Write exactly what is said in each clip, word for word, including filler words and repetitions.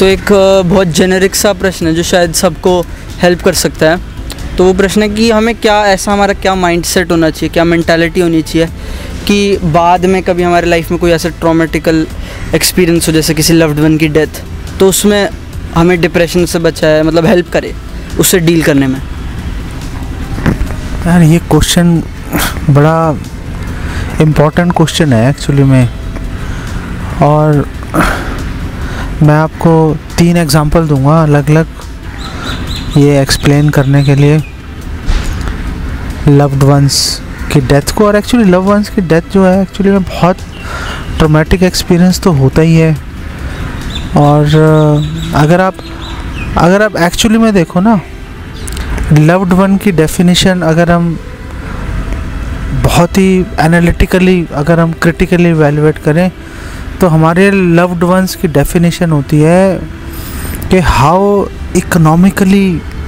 तो एक अ, बहुत जेनेरिक सा प्रश्न है जो शायद सबको हेल्प कर सकता है। तो वो प्रश्न है कि हमें क्या ऐसा हमारा क्या माइंडसेट होना चाहिए, क्या मेंटालिटी होनी चाहिए कि बाद में कभी हमारे लाइफ में कोई ऐसा ट्रॉमेटिकल एक्सपीरियंस हो, जैसे किसी लव्ड वन की डेथ, तो उसमें हमें डिप्रेशन से बचाए, मतलब हेल्प करे उससे डील करने में। यार ये क्वेश्चन बड़ा इम्पोर्टेंट क्वेश्चन है एक्चुअली में, और मैं आपको तीन एग्जांपल दूंगा अलग अलग ये एक्सप्लेन करने के लिए लव्ड वंस की डेथ को। और एक्चुअली लव्ड वंस की डेथ जो है एक्चुअली में बहुत ट्रॉमेटिक एक्सपीरियंस तो होता ही है। और अगर आप अगर आप एक्चुअली में देखो ना, लव्ड वन की डेफिनेशन अगर हम बहुत ही एनालिटिकली, अगर हम क्रिटिकली इवैल्यूएट करें, तो हमारे लव्ड वंस की डेफिनेशन होती है कि how economically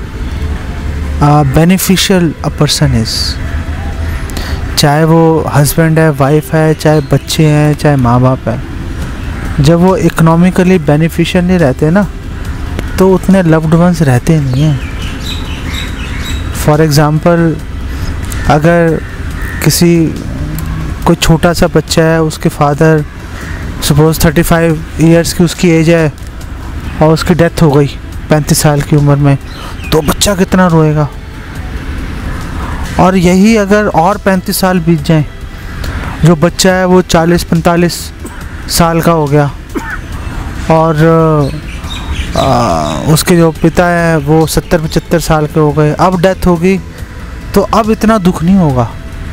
beneficial a person is. चाहे वो हस्बैंड है, वाइफ है, चाहे बच्चे हैं, चाहे माँ बाप है, जब वो इकोनॉमिकली बेनिफिशियल नहीं रहते ना, तो उतने लव्ड वंस रहते नहीं हैं। फॉर एग्ज़ाम्पल, अगर किसी कोई छोटा सा बच्चा है, उसके father suppose thirty five years की उसकी एज है और उसकी डेथ हो गई पैंतीस साल की उम्र में, तो बच्चा कितना रोएगा। और यही अगर और पैंतीस साल बीत जाएं, जो बच्चा है वो चालीस पैंतालीस साल का हो गया और आ, उसके जो पिता है वो सत्तर पचहत्तर साल के हो गए, अब डेथ होगी, तो अब इतना दुख नहीं होगा।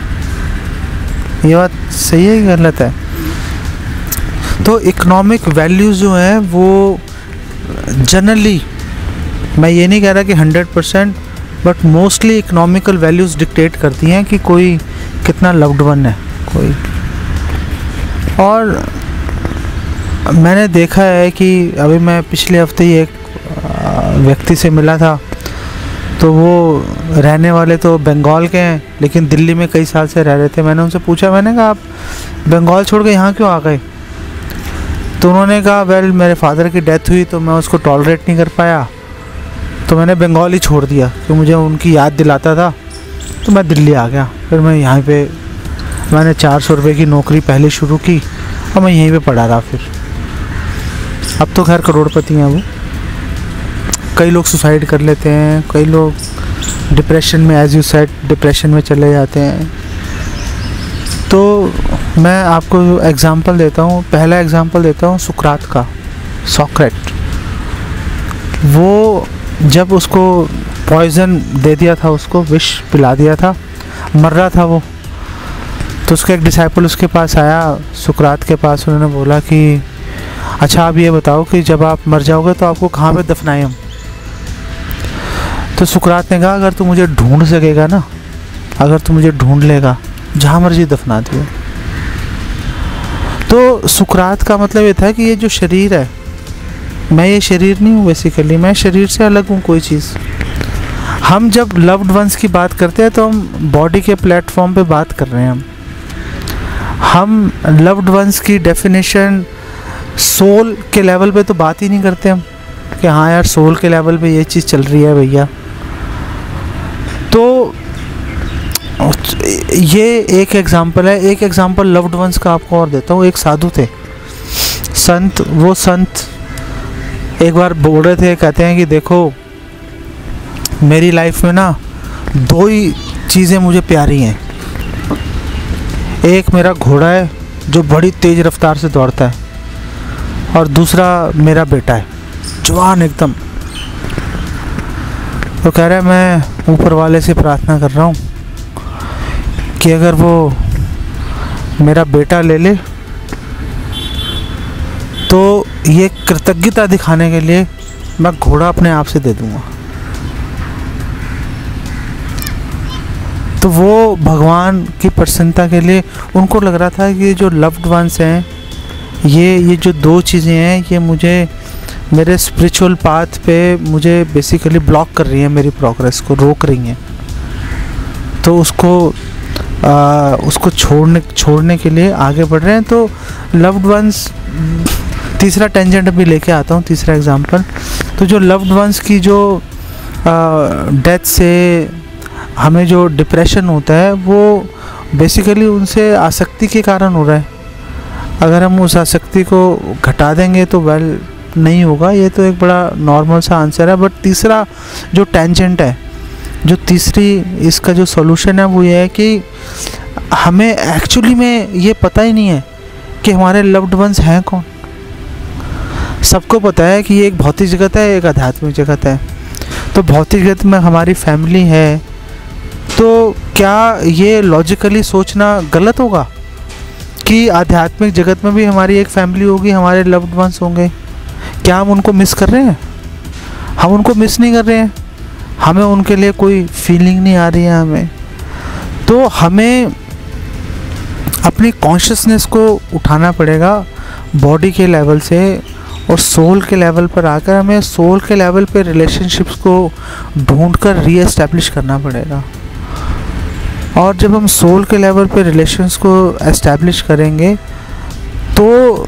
ये बात सही है कि गलत है? तो इकोनॉमिक वैल्यूज़ जो हैं वो जनरली, मैं ये नहीं कह रहा कि hundred percent, but mostly economical values dictate करती हैं कि कोई कितना लव्ड वन है कोई। और मैंने देखा है कि अभी मैं पिछले हफ्ते ही एक व्यक्ति से मिला था, तो वो रहने वाले तो बंगाल के हैं, लेकिन दिल्ली में कई साल से रह रहे थे। मैंने उनसे पूछा, मैंने कहा आप बंगाल छोड़ के यहाँ क्यों आ गए? तो उन्होंने कहा, वेल मेरे फादर की डेथ हुई तो मैं उसको टॉलरेट नहीं कर पाया, तो मैंने बंगाल ही छोड़ दिया, कि मुझे उनकी याद दिलाता था, तो मैं दिल्ली आ गया। फिर मैं यहाँ पे मैंने चार सौ रुपये की नौकरी पहले शुरू की और मैं यहीं पे पढ़ा रहा। फिर अब तो खैर करोड़पति हैं वो। कई लोग सुसाइड कर लेते हैं, कई लोग डिप्रेशन में, एज यू सेड, डिप्रेशन में चले जाते हैं। तो मैं आपको एग्ज़ाम्पल देता हूँ, पहला एग्ज़ाम्पल देता हूँ सुकरात का, सोक्रेट। वो जब उसको पॉइज़न दे दिया था, उसको विष पिला दिया था, मर रहा था वो, तो उसका एक डिसाइपल उसके पास आया, सुकरात के पास। उन्होंने बोला कि अच्छा आप ये बताओ कि जब आप मर जाओगे तो आपको कहाँ पे दफनाएं हम? तो सुकरात ने कहा, अगर तू मुझे ढूंढ सकेगा ना, अगर तू मुझे ढूंढ लेगा, जहाँ मर्जी दफना दियो। तो सुकरात का मतलब ये था कि ये जो शरीर है, मैं ये शरीर नहीं हूँ बेसिकली, मैं शरीर से अलग हूँ कोई चीज़। हम जब लव्ड वंस की बात करते हैं तो हम बॉडी के प्लेटफॉर्म पे बात कर रहे हैं। हम हम लव्ड वंस की डेफिनेशन सोल के लेवल पे तो बात ही नहीं करते हम, कि हाँ यार सोल के लेवल पे ये चीज़ चल रही है भैया। तो ये एक एग्ज़ाम्पल है। एक एग्ज़ाम्पल लव्ड वंस का आपको और देता हूँ। एक साधु थे, संत। वो संत एक बार बोल रहे थे, कहते हैं कि देखो मेरी लाइफ में ना दो ही चीज़ें मुझे प्यारी हैं। एक मेरा घोड़ा है जो बड़ी तेज़ रफ्तार से दौड़ता है, और दूसरा मेरा बेटा है, जवान एकदम। तो कह रहा है मैं ऊपर वाले से प्रार्थना कर रहा हूँ कि अगर वो मेरा बेटा ले ले तो ये कृतज्ञता दिखाने के लिए मैं घोड़ा अपने आप से दे दूँगा। तो वो भगवान की प्रसन्नता के लिए उनको लग रहा था कि ये जो लव्ड वंस हैं, ये ये जो दो चीज़ें हैं, ये मुझे मेरे स्पिरिचुअल पाथ पे मुझे बेसिकली ब्लॉक कर रही हैं, मेरी प्रोग्रेस को रोक रही हैं। तो उसको आ, उसको छोड़ने छोड़ने के लिए आगे बढ़ रहे हैं। तो लव्ड वंस तीसरा टेंजेंट अभी लेके आता हूँ, तीसरा एग्जांपल। तो जो लव्ड वंस की जो डेथ से हमें जो डिप्रेशन होता है वो बेसिकली उनसे आसक्ति के कारण हो रहा है। अगर हम उस आसक्ति को घटा देंगे तो वेल नहीं होगा, ये तो एक बड़ा नॉर्मल सा आंसर है। बट तीसरा जो टेंजेंट है, जो तीसरी इसका जो सॉल्यूशन है वो ये है कि हमें एक्चुअली में ये पता ही नहीं है कि हमारे लव्ड वंस हैं कौन। सबको पता है कि ये एक भौतिक जगत है, एक आध्यात्मिक जगत है। तो भौतिक जगत में हमारी फैमिली है, तो क्या ये लॉजिकली सोचना गलत होगा कि आध्यात्मिक जगत में भी हमारी एक फैमिली होगी, हमारे लव्ड वंस होंगे? क्या हम उनको मिस कर रहे हैं? हम उनको मिस नहीं कर रहे हैं, हमें उनके लिए कोई फीलिंग नहीं आ रही है हमें। तो हमें अपनी कॉन्शियसनेस को उठाना पड़ेगा बॉडी के लेवल से और सोल के लेवल पर आकर हमें सोल के लेवल पे रिलेशनशिप्स को ढूंढकर री एस्टैब्लिश करना पड़ेगा। और जब हम सोल के लेवल पे रिलेशंस को एस्टैब्लिश करेंगे तो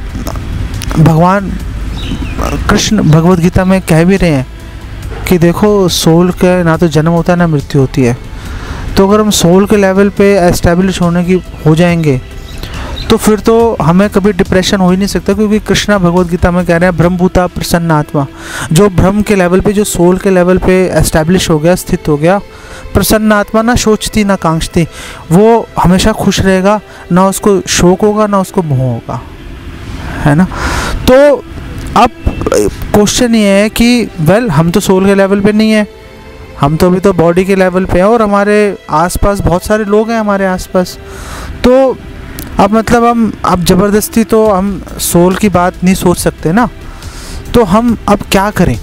भगवान कृष्ण भगवद गीता में कह भी रहे हैं कि देखो सोल के ना तो जन्म होता है ना मृत्यु होती है। तो अगर हम सोल के लेवल पे एस्टैब्लिश होने की हो जाएंगे तो फिर तो हमें कभी डिप्रेशन हो ही नहीं सकता, क्योंकि कृष्णा भगवद गीता में कह रहे हैं ब्रह्मभूता प्रसन्न आत्मा। जो ब्रह्म के लेवल पे, जो सोल के लेवल पे एस्टैब्लिश हो गया, स्थित हो गया, प्रसन्न आत्मा ना सोचती ना कांक्षती, वो हमेशा खुश रहेगा, ना उसको शोक होगा ना उसको मोह होगा, है ना। तो अब क्वेश्चन ये है कि वेल हम तो सोल के लेवल पे नहीं है, हम तो अभी तो बॉडी के लेवल पे हैं और हमारे आसपास बहुत सारे लोग हैं हमारे आसपास। तो अब मतलब हम अब ज़बरदस्ती तो हम सोल की बात नहीं सोच सकते ना, तो हम अब क्या करें?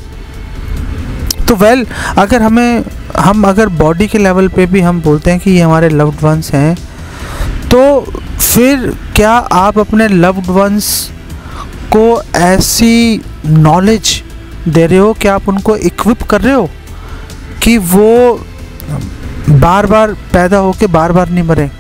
तो वेल अगर हमें हम अगर बॉडी के लेवल पे भी हम बोलते हैं कि ये हमारे लव्ड वंस हैं, तो फिर क्या आप अपने लव्ड वंस को ऐसी नॉलेज दे रहे हो कि आप उनको इक्विप कर रहे हो कि वो बार बार पैदा होके बार बार नहीं मरें?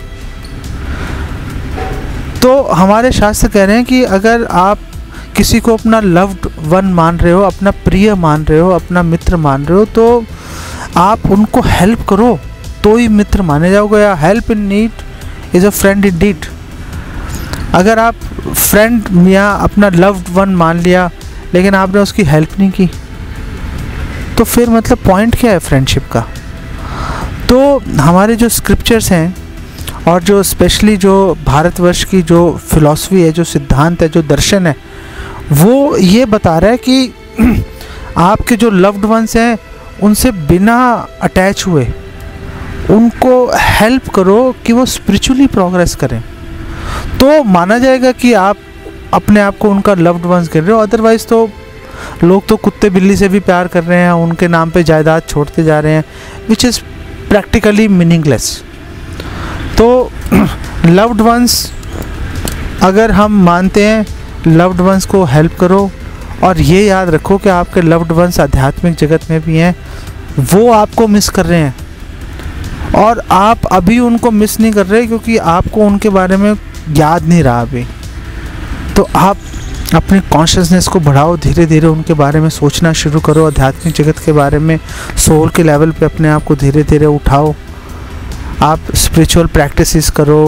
तो हमारे शास्त्र कह रहे हैं कि अगर आप किसी को अपना लव्ड वन मान रहे हो, अपना प्रिय मान रहे हो, अपना मित्र मान रहे हो, तो आप उनको हेल्प करो तो ही मित्र माने जाओगे। या help in need is a friend in deed. अगर आप फ्रेंड या अपना लव्ड वन मान लिया लेकिन आपने उसकी हेल्प नहीं की, तो फिर मतलब पॉइंट क्या है फ्रेंडशिप का? तो हमारे जो स्क्रिप्चर्स हैं और जो स्पेशली जो भारतवर्ष की जो फिलॉसफी है, जो सिद्धांत है, जो दर्शन है, वो ये बता रहा है कि आपके जो लव्ड वंस हैं उनसे बिना अटैच हुए उनको हेल्प करो कि वो स्पिरिचुअली प्रोग्रेस करें, तो माना जाएगा कि आप अपने आप को उनका लव्ड वंस कर रहे हो। अदरवाइज़ तो लोग तो कुत्ते बिल्ली से भी प्यार कर रहे हैं, उनके नाम पे जायदाद छोड़ते जा रहे हैं, विच इज़ प्रैक्टिकली मीनिंगलेस। तो लव्ड वंस अगर हम मानते हैं, लव्ड वंस को हेल्प करो और ये याद रखो कि आपके लव्ड वंस आध्यात्मिक जगत में भी हैं, वो आपको मिस कर रहे हैं और आप अभी उनको मिस नहीं कर रहे क्योंकि आपको उनके बारे में याद नहीं रहा अभी। तो आप अपनी कॉन्शियसनेस को बढ़ाओ, धीरे धीरे उनके बारे में सोचना शुरू करो, आध्यात्मिक जगत के बारे में, सोल के लेवल पे अपने आप को धीरे धीरे उठाओ। आप स्पिरिचुअल प्रैक्टिसेस करो,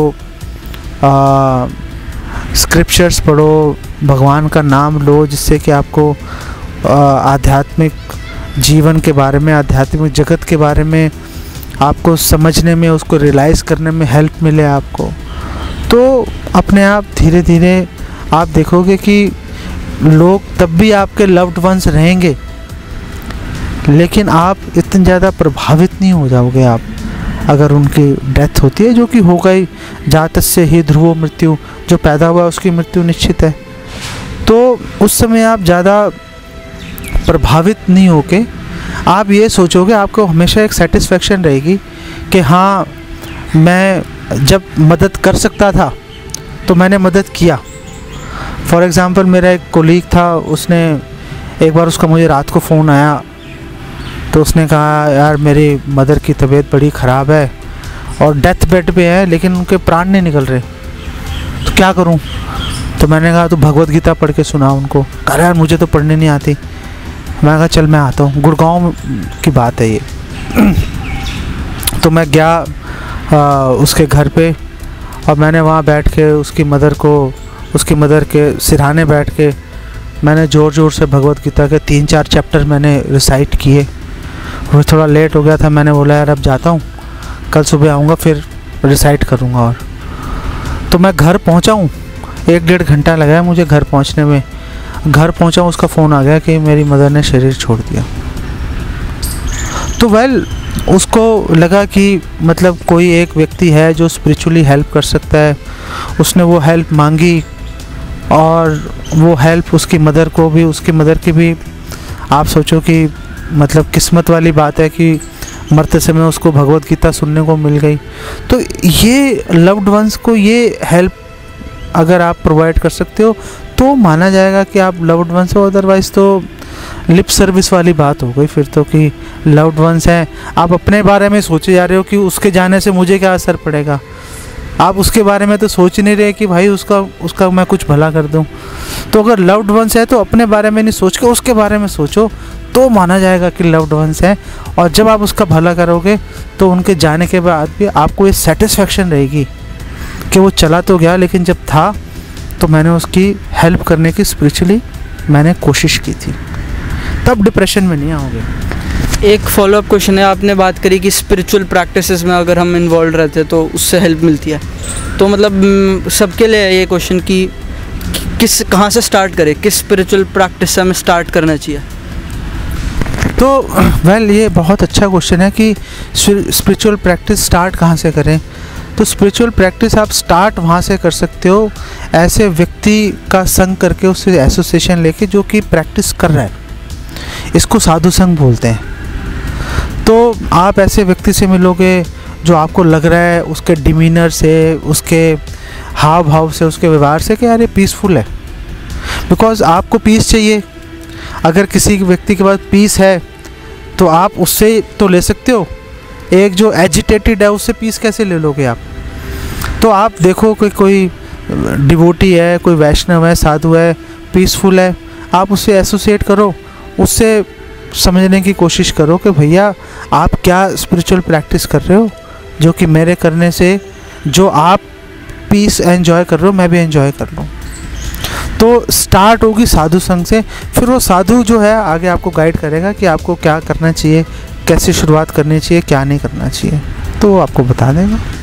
स्क्रिप्चर्स पढ़ो, भगवान का नाम लो, जिससे कि आपको आध्यात्मिक जीवन के बारे में, आध्यात्मिक जगत के बारे में आपको समझने में, उसको रियलाइज़ करने में हेल्प मिले आपको। तो अपने आप धीरे धीरे आप देखोगे कि लोग तब भी आपके लव्ड वंस रहेंगे, लेकिन आप इतने ज़्यादा प्रभावित नहीं हो जाओगे आप अगर उनकी डेथ होती है, जो कि हो गई। जातस्य ही ध्रुवो मृत्यु, जो पैदा हुआ उसकी मृत्यु निश्चित है। तो उस समय आप ज़्यादा प्रभावित नहीं होके आप ये सोचोगे, आपको हमेशा एक सेटिस्फेक्शन रहेगी कि हाँ, मैं जब मदद कर सकता था तो मैंने मदद किया। फॉर एग्ज़ाम्पल मेरा एक कोलीग था, उसने एक बार उसका मुझे रात को फ़ोन आया, तो उसने कहा यार मेरी मदर की तबीयत बड़ी ख़राब है और डेथ बेड पे है, लेकिन उनके प्राण नहीं निकल रहे, तो क्या करूं? तो मैंने कहा तो भगवत गीता पढ़ के सुना उनको। कह रहा यार मुझे तो पढ़ने नहीं आती। मैंने कहा चल मैं आता हूँ। गुड़गांव की बात है ये। तो मैं गया आ, उसके घर पे, और मैंने वहाँ बैठ के उसकी मदर को, उसकी मदर के सिरहाने बैठ के मैंने ज़ोर ज़ोर से भगवत गीता के तीन चार चैप्टर मैंने रिसाइट किए। वो थोड़ा लेट हो गया था, मैंने बोला यार अब जाता हूँ, कल सुबह आऊँगा फिर रिसाइट करूँगा। और तो मैं घर पहुँचा हूँ, एक डेढ़ घंटा लगा है मुझे घर पहुँचने में। घर पहुँचा हूँ, उसका फ़ोन आ गया कि मेरी मदर ने शरीर छोड़ दिया। तो वेल उसको लगा कि मतलब कोई एक व्यक्ति है जो स्पिरिचुअली हेल्प कर सकता है। उसने वो हेल्प मांगी, और वो हेल्प उसकी मदर को भी, उसकी मदर की भी आप सोचो कि मतलब किस्मत वाली बात है कि मरते समय उसको भगवत गीता सुनने को मिल गई। तो ये लव्ड वंस को ये हेल्प अगर आप प्रोवाइड कर सकते हो तो माना जाएगा कि आप लव्ड वंस हो। अदरवाइज़ तो लिप सर्विस वाली बात हो गई फिर तो, कि लव्ड वंस हैं, आप अपने बारे में सोचे जा रहे हो कि उसके जाने से मुझे क्या असर पड़ेगा। आप उसके बारे में तो सोच नहीं रहे कि भाई उसका उसका मैं कुछ भला कर दूं। तो अगर लव्ड वंस है तो अपने बारे में नहीं सोच के उसके बारे में सोचो, तो माना जाएगा कि लव्ड वंस है। और जब आप उसका भला करोगे तो उनके जाने के बाद भी आपको ये सेटिस्फेक्शन रहेगी कि वो चला तो गया, लेकिन जब था तो मैंने उसकी हेल्प करने की स्पिरिचुअली मैंने कोशिश की थी। तब डिप्रेशन में नहीं आओगे। एक फॉलोअप क्वेश्चन है, आपने बात करी कि स्पिरिचुअल प्रैक्टिसेस में अगर हम इन्वॉल्व रहते हैं तो उससे हेल्प मिलती है। तो मतलब सबके लिए ये क्वेश्चन कि किस कहाँ से स्टार्ट करें, किस स्पिरिचुअल प्रैक्टिस से हमें स्टार्ट करना चाहिए? तो वेल ये बहुत अच्छा क्वेश्चन है कि स्पिरिचुअल प्रैक्टिस स्टार्ट कहाँ से करें। तो स्पिरिचुअल प्रैक्टिस आप स्टार्ट वहाँ से कर सकते हो, ऐसे व्यक्ति का संग करके, उससे एसोसिएशन लेके जो कि प्रैक्टिस कर रहा है। इसको साधु संग बोलते हैं। तो आप ऐसे व्यक्ति से मिलोगे जो आपको लग रहा है उसके डिमीनर से, उसके हाव भाव से, उसके व्यवहार से कि यार ये पीसफुल है। बिकॉज आपको पीस चाहिए। अगर किसी व्यक्ति के पास पीस है तो आप उससे तो ले सकते हो, एक जो एजिटेटेड है उससे पीस कैसे ले लोगे आप? तो आप देखो कि कोई डिवोटी है, कोई वैष्णव है, साधु है, पीसफुल है, आप उससे एसोसिएट करो, उससे समझने की कोशिश करो कि भैया आप क्या स्पिरिचुअल प्रैक्टिस कर रहे हो जो कि मेरे करने से जो आप पीस एंजॉय कर रहे हो मैं भी एंजॉय कर लूँ। तो स्टार्ट होगी साधु संग से, फिर वो साधु जो है आगे आपको गाइड करेगा कि आपको क्या करना चाहिए, कैसे शुरुआत करनी चाहिए, क्या नहीं करना चाहिए, तो वो आपको बता देगा।